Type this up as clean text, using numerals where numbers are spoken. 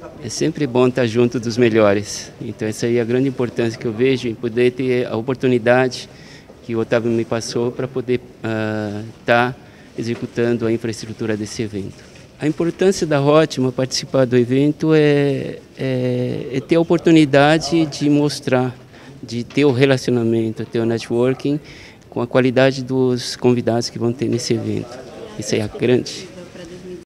É sempre bom estar junto dos melhores. Então essa aí é a grande importância que eu vejo em poder ter a oportunidade que o Otávio me passou para poder estar executando a infraestrutura desse evento. A importância da Hotma participar do evento é ter a oportunidade de mostrar, de ter o relacionamento, ter o networking com a qualidade dos convidados que vão ter nesse evento. Isso aí é grande.